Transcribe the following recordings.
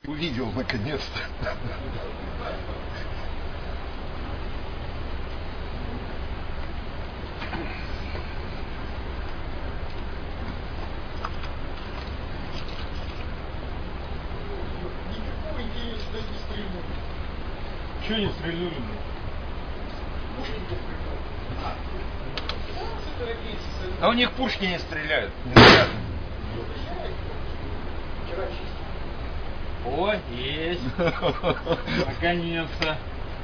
Увидел наконец-то. Чего не стрельнули? А у них пушки не стреляют. Не О, есть. Наконец-то.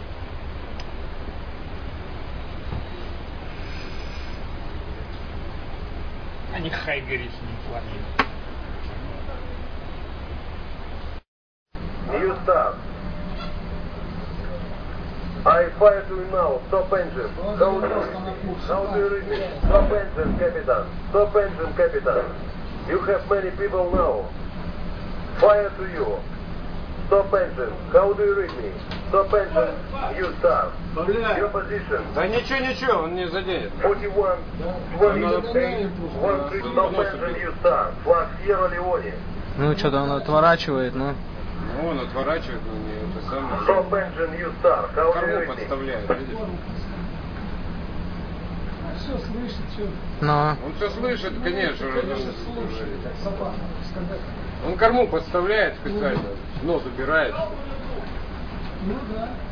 А не хай горит с ним, парни. New start. I fire to you now. Stop engine. How do you read me? Stop engine, Captain. Stop engine, Captain. You have many people now. Fire to you. Stop engine. How do you read me? Stop engine. New start. Your position. Да ничего, он не заденет. 41, 28, 13. Stop engine. New start. Flag Sierra Leone. Ну, что-то он отворачивает, ну. Ну, он отворачивает, но не это самое. Stop engine. New start. How do you Корму read me? подставляет, видишь? Все слышит, все. Но. Он все слышит, конечно. Конечно, слушает. Собака. Он корму подставляет специально, нос убирает. Ну да.